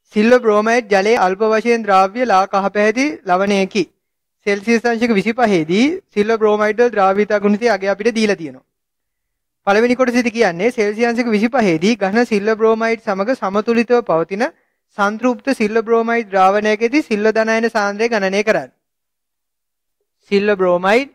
Silver bromide ජලයේ අල්ප වශයෙන් ද්‍රාව්‍ය ලා කහ පැහැති ලවණයකි. සෙල්සියස් අංශක 25 දී සිල්වර් බ්‍රෝමයිඩ් වල ද්‍රාව්‍යතා ගුණිතය අගය අපිට දීලා තියෙනවා. පළවෙනි කොටසේදී කියන්නේ සෙල්සියස් අංශක 25 දී ඝන සිල්වර් බ්‍රෝමයිඩ් සමග සමතුලිතව පවතින සංතෘප්ත සිල්වර් බ්‍රෝමයිඩ් ද්‍රාවණයකදී සිල්වර් ධනායන සාන්ද්‍රය ගණනය කරන්න. සිල්වර් බ්‍රෝමයිඩ්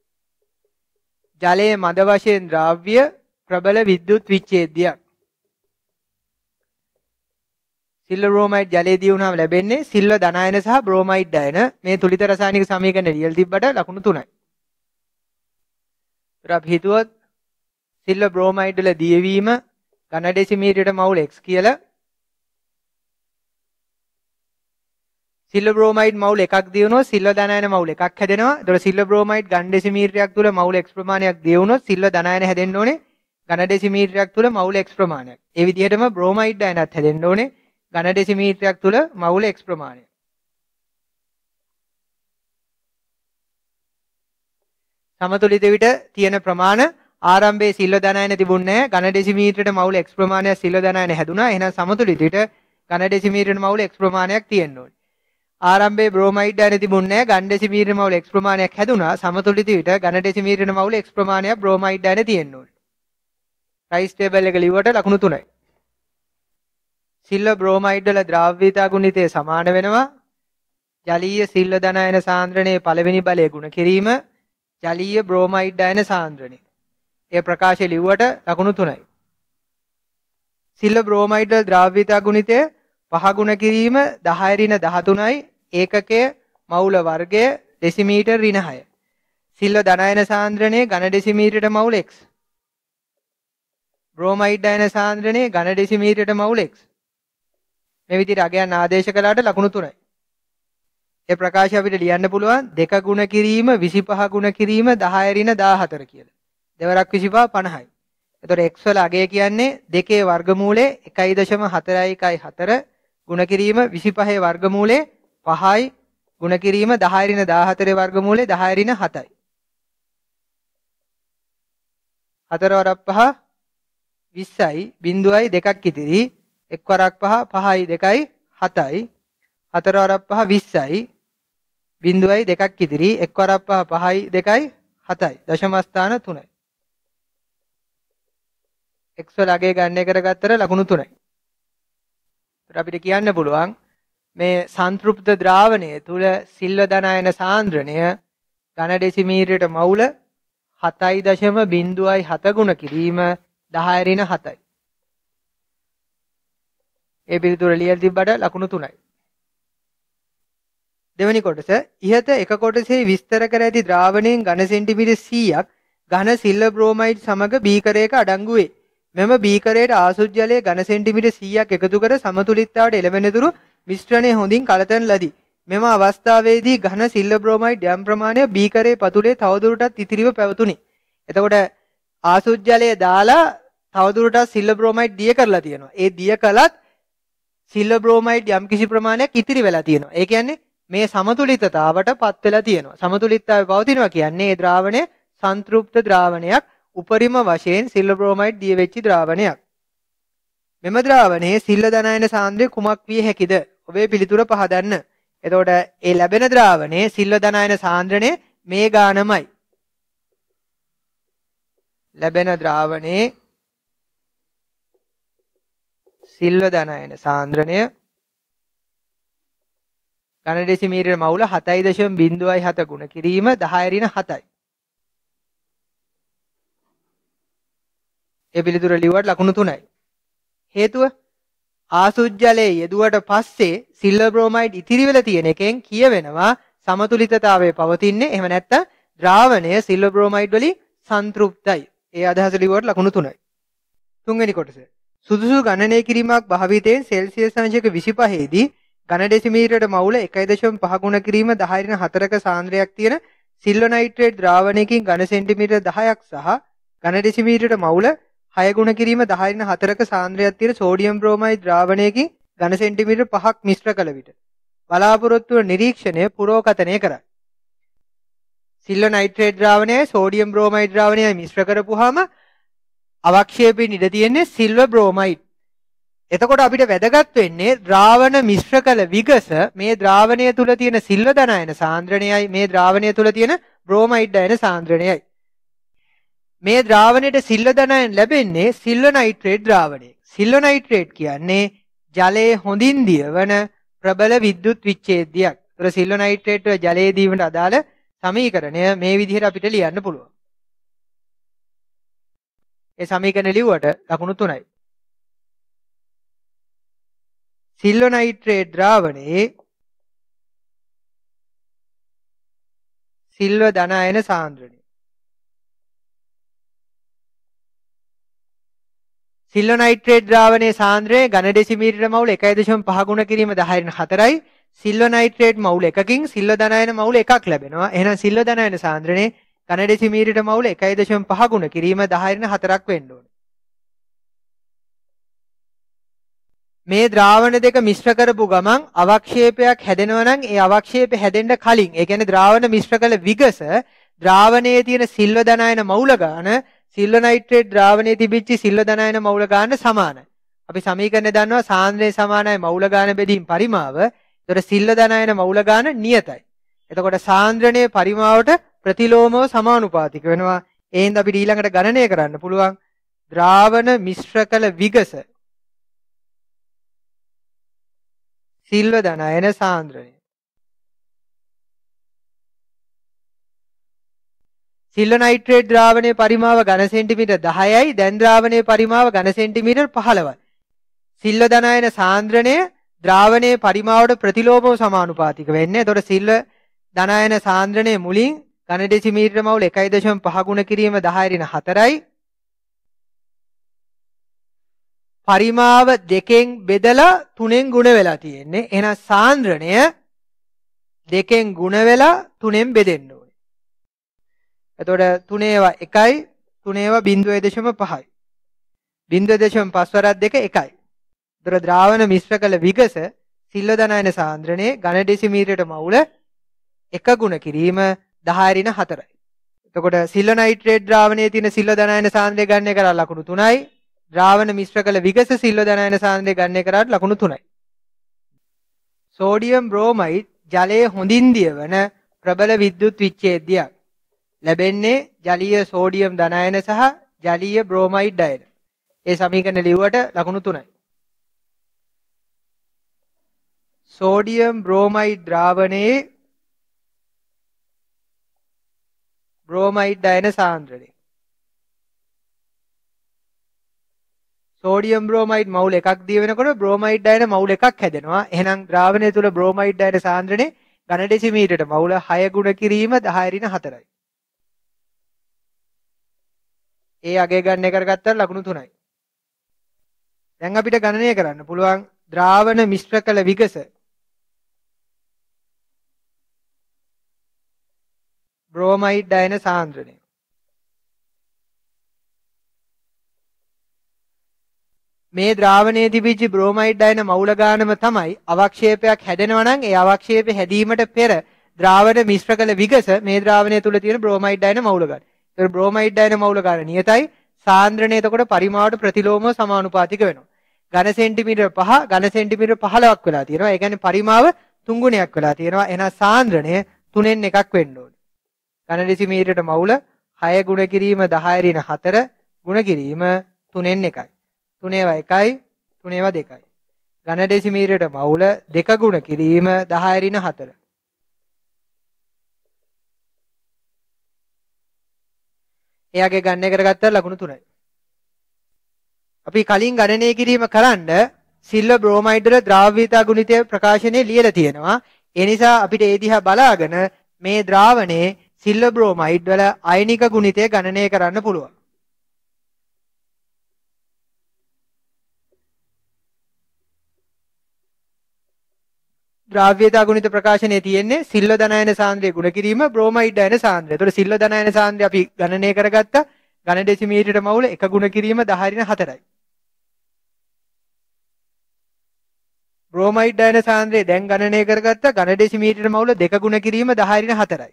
ජලයේ මද වශයෙන් ද්‍රාව්‍ය ප්‍රබල විද්‍යුත් විච්ඡේදයක්. සිල්වර් බ්‍රෝමයිඩ් ජලයේ දී වුණාම ලැබෙන්නේ සිල්වර් ධනායන සහ බ්‍රෝමයිඩ් අයන. මේ තුලිත රසායනික සමීකරණ ලියලා තිබ්බට ලකුණු 3යි. ඒත් අපි හිතුවොත් සිල්වර් බ්‍රෝමයිඩ් වල දියවීම ඝන ඩෙසිමීටරයට මවුල් x කියලා සිල්වර් බ්‍රෝමයිඩ් මවුල් එකක් දියුණොත් සිල්වර් ධනායන මවුල් එකක් හැදෙනවා. ඒතකොට සිල්වර් බ්‍රෝමයිඩ් ඝන ඩෙසිමීටරයක් තුල මවුල් x ප්‍රමාණයක් දියුණොත් සිල්වර් ධනායන හැදෙන්න ඕනේ ඝන ඩෙසිමීටරයක් තුල මවුල් x ප්‍රමාණයක්. ඒ විදිහටම බ්‍රෝමයිඩ් අයනත් හැදෙන්න ඕනේ ඝන ඩෙසිමීටරයක් තුල මවුල් x ප්‍රමාණය. සමතුලිත විට තියෙන ප්‍රමාණ ආරම්භයේ සිල්වර් ධනායන තිබුණේ නැහැ. ඝන ඩෙසිමීටරයට මවුල් x ප්‍රමාණයක් සිල්වර් ධනායන හැදුනා. එහෙනම් සමතුලිත විට ඝන ඩෙසිමීටරයට මවුල් x ප්‍රමාණයක් තියෙන්න ඕනේ. ආරම්භයේ බ්‍රෝමයිඩ් අයන තිබුණේ නැහැ. ඝන ඩෙසිමීටරයට මවුල් x ප්‍රමාණයක් හැදුනා. සමතුලිත විට ඝන ඩෙසිමීටරයට මවුල් x ප්‍රමාණයක් බ්‍රෝමයිඩ් අයන තියෙන්න ඕනේ. ප්‍රයිස් ටේබල් එක ලිව්වට ලකුණු 3යි. සිල්වර් බ්‍රෝමයිඩ් වල ද්‍රාව්‍යතා ගුණිතය සමාන වෙනවා ජලීය සිල්වර් ධනායන සාන්ද්‍රණයේ පළවෙනි බලය ගුණ කිරීම ජලීය බ්‍රෝමයිඩ් අයන සාන්ද්‍රණය. ඒ ප්‍රකාශය ලිව්වට ලකුණු 3යි. සිල්වර් බ්‍රෝමයිඩ් වල ද්‍රාව්‍යතා ගුණිතය 5 ගුණ කිරීම 10 ඍණ 13යි ඒකකය මවුල වර්ගය ඩෙසිමීටර් ඍණ 6. සිල්වර් ධනායන සාන්ද්‍රණයේ ඝන ඩෙසිමීටරයට මවුල් x. බ්‍රෝමයිඩ් අයන සාන්ද්‍රණයේ ඝන ඩෙසිමීටරයට මවුල් x. මේ විදිහට අගයන් ආදේශ කළාට ලකුණු 3යි. ඒ ප්‍රකාශය අපිට ලියන්න පුළුවන් 2 ගුණ කිරීම 25 ගුණ කිරීම 10 ඍණ 14 කියලා. දෙවරක් 25 50යි. එතකොට x වල අගය කියන්නේ 2 වර්ගමූලයේ 1.414 ගුණ කිරීම 25 වර්ගමූලයේ 5යි ගුණ කිරීම 10 ඍණ 14 වර්ගමූලයේ 10 ඍණ 7යි. 4 වරක් 5 20යි බිඳුවයි 2ක් ඉතිරි 1 වරක් 5 5යි 2යි 7යි 4 වරක් 5 20යි බිඳුවයි 2ක් ඉතිරි 1 වරක් 5 5යි 2යි 7යි දශම ස්ථාන 3යි. x වල අගය ගණනය කරගත්තට ලකුණු 3යි. ඒත් අපිට කියන්න පුළුවන් මේ සංතෘප්ත ද්‍රාවණය තුල සිල්වර් ධනායන සාන්ද්‍රණය ඝන ඩෙසිමීටරයට මවුල 7.07 ගුණ කිරීම 10 ඍණ 7යි. ඒ පිළිතුර ලියලා තිබ්බට ලකුණු 3යි. දෙවෙනි කොටස ඉහත එක කොටසේ විස්තර කර ඇති ද්‍රාවණයෙන් ඝන සෙන්ටිමීටර් 100ක් ඝන සිල්වර් බ්‍රෝමයිඩ් සමග බීකරයක අඩංගු වේ. මෙම බීකරයට ආසුත් ජලය ඝන සෙන්ටිමීටර් 100ක් එකතු කර සමතුලිතතාවට එළවෙනතුරු මිශ්‍රණය හොඳින් කලතන ලදී. මෙම අවස්ථාවේදී ඝන සිල්වර් බ්‍රෝමයිඩ් යම් ප්‍රමාණයක් බීකරයේ පතුලේ තවදුරටත් ඉතිරිව පැවතුණි. එතකොට ආසුත් ජලය දාලා තවදුරටත් සිල්වර් බ්‍රෝමයිඩ් දිය කරලා තියෙනවා. ඒ දිය කළත් සිල්වර් බ්‍රෝමයිඩ් යම් කිසි ප්‍රමාණයක් ඉතිරි වෙලා තියෙනවා. ඒ කියන්නේ මේ සමතුලිතතාවට පත් වෙලා තියෙනවා. සමතුලිතතාවය පවතිනවා කියන්නේ ඒ ද්‍රාවණය සංතෘප්ත ද්‍රාවණයක් උපරිම වශයෙන් සිල්වර් බ්‍රෝමයිඩ් දිය වෙච්ච ද්‍රාවණයක්. මෙම ද්‍රාවණයේ සිල්වර් ධනායන සාන්ද්‍රය කුමක් විය හැකිද? ඔබේ පිළිතුර පහදන්න. එතකොට ඒ ලැබෙන ද්‍රාවණයේ සිල්වර් ධනායන සාන්ද්‍රණය මේ ගානමයි. ලැබෙන ද්‍රාවණයේ සිල්වර් ධනායන සාන්ද්‍රණය ඝන ඩෙසිමීටර මවුල 7.07 ගුණ කිරීම 10 ඍණ 7යි. ඒ පිළිතුර ලිව්වට ලකුණු 3යි. හේතුව ආසුත් ජලයේ යෙදුවට පස්සේ සිල්වර් බ්‍රෝමයිඩ් ඉතිරි වෙලා තියෙන එකෙන් කියවෙනවා සමතුලිතතාවයේ පවතින්නේ. එහෙම නැත්නම් ද්‍රාවණය සිල්වර් බ්‍රෝමයිඩ් වලින් සංතෘප්තයි. ඒ අදහස ලිව්වට ලකුණු 3යි. තුන්වෙනි කොටස සුදුසු ගණනය කිරීමක් භාවිතයෙන් සෙල්සියස් අංශක 25 දී ඝන ඩෙසිමීටරයට මවුල 1.5 ගුණ කිරීම 10 ඍණ 4ක සාන්ද්‍රයක් තියෙන සිල්වර් නයිට්‍රේට් ද්‍රාවණයකින් ඝන සෙන්ටිමීටර 10ක් සහ ඝන ඩෙසිමීටරයට මවුල 6 ගුණ කිරීම 10 ඍණ 4ක සාන්ද්‍රයක් තියෙන සෝඩියම් බ්‍රෝමයිඩ් ද්‍රාවණයකින් ඝන සෙන්ටිමීටර 5ක් මිශ්‍ර කළ විට බලාපොරොත්තු වන නිරීක්ෂණය පුරෝකථනය කරයි. සිල්වර් නයිට්‍රේට් ද්‍රාවණයයි සෝඩියම් බ්‍රෝමයිඩ් ද්‍රාවණයයි මිශ්‍ර කරපුවාම අවක්ෂේපයෙන් ඉඳ තියෙන්නේ සිල්වර් බ්‍රෝමයිඩ්. එතකොට අපිට වැදගත් වෙන්නේ ද්‍රාවණ මිශ්‍ර කළ විගස මේ ද්‍රාවණය තුල තියෙන සිල්ව ධනායන සාන්ද්‍රණයයි මේ ද්‍රාවණය තුල තියෙන බ්‍රෝමයිඩ් අයන සාන්ද්‍රණයයි. මේ ද්‍රාවණයට සිල්ව ධනායන ලැබෙන්නේ සිල්ව නයිට්‍රේට් ද්‍රාවණය. සිල්ව නයිට්‍රේට් කියන්නේ ජලයේ හොඳින් දියවන ප්‍රබල විද්‍යුත් විච්ඡේදයක්. ඒතර සිල්ව නයිට්‍රේට් වල ජලයේ දීවනට අදාළ සමීකරණය මේ විදිහට අපිට ලියන්න පුළුවන්. ඒ සමීකරණ ලිව්වට ලකුණු 3යි. සිල්ව නයිට්‍රේට් ද්‍රාවණයේ සිල්ව ධනායන සාන්ද්‍රණය. සිල්ව නයිට්‍රේට් ද්‍රාවණයේ සාන්ද්‍රණය ඝන ඩෙසිමීටර මවුල් 1.5 ගුණ කිරීම 10/4යි. සිල්ව නයිට්‍රේට් මවුල් එකකින් සිල්ව ධනායන මවුල් එකක් ලැබෙනවා. එහෙනම් සිල්ව ධනායන සාන්ද්‍රණය ඝන ඩෙසිමීටර මවුල් 1.5 ගුණ කිරීම 10/4ක් වෙන්න ඕනේ. මේ ද්‍රාවණ දෙක මිශ්‍ර කරපු ගමන් අවක්ෂේපයක් හැදෙනවා නම් ඒ අවක්ෂේපය හැදෙන්න කලින් ඒ කියන්නේ ද්‍රාවණ මිශ්‍ර කළ විගස ද්‍රාවණයේ තියෙන සිල්ව ධනායන මවුල ගාන සිල්ව නයිට්‍රේට් ද්‍රාවණයේ තිබිච්ච සිල්ව ධනායන මවුල ගාන සමානයි. අපි සමීකරණය දන්නවා සාන්ද්‍රණය සමානයි මවුල ගාන බෙදීම් පරිමාව. ඒතර සිල්ව ධනායන මවුල ගාන නියතයි. එතකොට සාන්ද්‍රණයේ පරිමාවට ප්‍රතිලෝමව සමානුපාතික වෙනවා. ඒ හින්දා අපිට ඊළඟට ගණනය කරන්න පුළුවන් ද්‍රාවණ මිශ්‍ර කළ විගස සිල්ව ධනායන සාන්ද්‍රණය. සිල්ව නයිට්‍රේට් ද්‍රාවණයේ පරිමාව ඝන සෙන්ටිමීටර් 10යි. දැන් ද්‍රාවණයේ පරිමාව ඝන සෙන්ටිමීටර් 15යි. සිල්ව ධනායන සාන්ද්‍රණය ද්‍රාවණයේ පරිමාවට ප්‍රතිලෝමව සමානුපාතික වෙන්නේ. එතකොට සිල්ව ධනායන සාන්ද්‍රණය මුලින් ඝන ඩෙසිමීටර මවුල් 1.5 ගුණ කිරීම 10/4යි. පරිමාව දෙකෙන් බෙදලා 3ෙන් ගුණ වෙලා තියෙන්නේ. එහෙනම් සාන්ද්‍රණය දෙකෙන් ගුණ වෙලා 3ෙන් බෙදෙන්න ඕනේ. එතකොට 3 1යි 3 0.5යි. 0.5 වරක් 2 1යි. එතකොට ද්‍රාවණ මිශ්‍ර කළ විගස සිල්ව ධනායන සාන්ද්‍රණයේ ඝන ඩෙසිමීටරට මවුල 1 ගුණ කිරීම 10/4යි. එතකොට සිල්ව නයිට්‍රේට් ද්‍රාවණයේ තියෙන සිල්ව ධනායන සාන්ද්‍රණය ගණනය කරලා ලකුණු 3යි. ද්‍රාවණ මිශ්‍ර කළ විගස සිල්ව ධනායන සාන්ද්‍රණය ගණනය කරාට ලකුණු 3යි. සෝඩියම් බ්‍රෝමයිඩ් ජලයේ හොඳින් දියවන ප්‍රබල විද්‍යුත් විච්ඡේදයක්. ලැබෙන්නේ ජලීය සෝඩියම් ධනායන සහ ජලීය බ්‍රෝමයිඩ් අයන. ඒ සමීකරණ ලිව්වට ලකුණු 3යි. සෝඩියම් බ්‍රෝමයිඩ් ද්‍රාවණයේ බ්‍රෝමයිඩ් අයන සාන්ද්‍රණය. සෝඩියම් බ්‍රෝමයිඩ් මවුල් එකක් දිය වෙනකොට බ්‍රෝමයිඩ් අයන මවුල් එකක් හැදෙනවා. එහෙනම් ද්‍රාවණය තුල බ්‍රෝමයිඩ් අයන සාන්ද්‍රණය ඝන ඩෙසිමීටරට මවුල 6 ගුණ කිරීම 10/4යි. ඒ අගය ගණනය කරගත්තා ලකුණු 3යි. දැන් අපිට ගණනය කරන්න පුළුවන් ද්‍රාවණ මිශ්‍ර කළ විගස බ්‍රෝමයිඩ් අයන සාන්ද්‍රණය. මේ ද්‍රාවණයේ තිබිච්ච බ්‍රෝමයිඩ් අයන මවුල ගානම තමයි අවක්ෂේපයක් හැදෙනවා නම් ඒ අවක්ෂේපය හැදීමට පෙර ද්‍රාවණ මිශ්‍ර කළ විගස මේ ද්‍රාවණය තුල තියෙන බ්‍රෝමයිඩ් අයන මවුල ගාන. ඒක බ්‍රෝමයිඩ් අයන මවුල ගාන නියතයි. සාන්ද්‍රණය එතකොට පරිමාවට ප්‍රතිලෝමව සමානුපාතික වෙනවා. ඝන සෙන්ටිමීටර 5 ඝන සෙන්ටිමීටර 15ක් වෙලා තියෙනවා. ඒ කියන්නේ පරිමාව 3 ගුණයක් වෙලා තියෙනවා. එහෙනම් සාන්ද්‍රණය 3ෙන් එකක් වෙන්න ඕනේ. ඝන ඩෙසිමීටරට මවුල 6 ගුණ කිරීම 10/4 ගුණ කිරීම 3ෙන් එකයි. 3 1යි 3 2යි. ඝන ඩෙසිමීටරට මවුල 2 ගුණ කිරීම 10/4. එයාගේ ගණනය කරගත්තා ලකුණු 3යි. අපි කලින් ගණනය කිරීම කරන්න සිල්ව බ්‍රෝමයිඩ් වල ද්‍රාව්‍යතා ගුණිතය ප්‍රකාශනයේ ලියලා තියෙනවා. ඒ නිසා අපිට ඒ දිහා බලාගෙන මේ ද්‍රාවණයේ සිල්ව බ්‍රෝමයිඩ් වල අයනික ගුණිතය ගණනය කරන්න පුළුවන්. ද්‍රාව්‍යතා ගුණිත ප්‍රකාශනයේ තියෙන්නේ සිල්ව ධනායන සාන්ද්‍රය ගුණ කිරීම බ්‍රෝමයිඩ් අයන සාන්ද්‍රය. ඒතකොට සිල්ව ධනායන සාන්ද්‍රය අපි ගණනය කරගත්තා ඝන ඩෙසිමීටරට මවුල 1 ගුණ කිරීම 10/4යි. බ්‍රෝමයිඩ් අයන සාන්ද්‍රය දැන් ගණනය කරගත්තා ඝන ඩෙසිමීටරට මවුල 2 ගුණ කිරීම 10/4යි.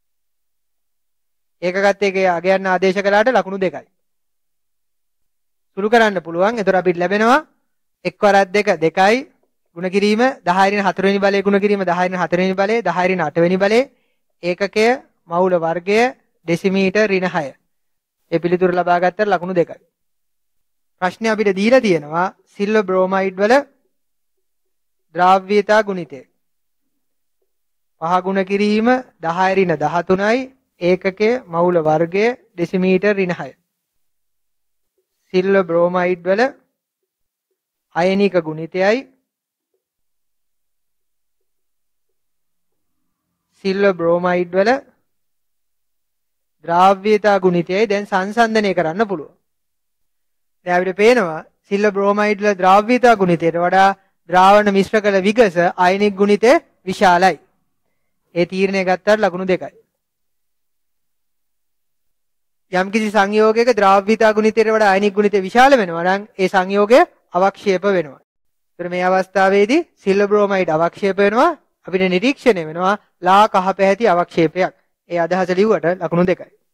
ඒකගත් එකේ අගයන් ආදේශ කළාට ලකුණු 2යි. සුළු කරන්න පුළුවන්. එතකොට අපිට ලැබෙනවා එක් වරක් 2 2යි ගුණ කිරීම 10 රින් 4 වෙනි බලය ගුණ කිරීම 10 රින් 4 වෙනි බලය 10 රින් 8 වෙනි බලය ඒකකය මවුල වර්ගය ඩෙසිමීටර් ඍණ 6. ඒ පිළිතුර ලබා ගත්තට ලකුණු 2යි. ප්‍රශ්නේ අපිට දීලා තියෙනවා සිල්වර් බ්‍රෝමයිඩ් වල ද්‍රාව්‍යතා ගුණිතය. 5 ගුණ කිරීම 10 රින් 13යි ඒකකය මවුල වර්ගය ඩෙසිමීටර් ඍණ 6. සිල්වර් බ්‍රෝමයිඩ් වල අයනික ගුණිතයයි සිල්වර් බ්‍රෝමයිඩ් වල ද්‍රාව්‍යතා ගුණිතයයි දැන් සංසන්දනය කරන්න පුළුවන්. දැන් අපිට පේනවා සිල්වර් බ්‍රෝමයිඩ් වල ද්‍රාව්‍යතා ගුණිතයට වඩා ද්‍රාවණ මිශ්‍ර කළ විගස අයනික ගුණිතය විශාලයි. ඒ තීරණය ගත්තාට ලකුණු 2යි. යම්කිසි සංයෝගයක ද්‍රාව්‍යතා ගුණිතයට වඩා අයනික ගුණිතය විශාල වෙනවා නම් ඒ සංයෝගය අවක්ෂේප වෙනවා. ඒතර මේ අවස්ථාවේදී සිල්වර් බ්‍රෝමයිඩ් අවක්ෂේප වෙනවා. අපිට නිරීක්ෂණය වෙනවා ලා කහ පැහැති අවක්ෂේපයක්. ඒ අදහස ලිව්වට ලකුණු 2යි.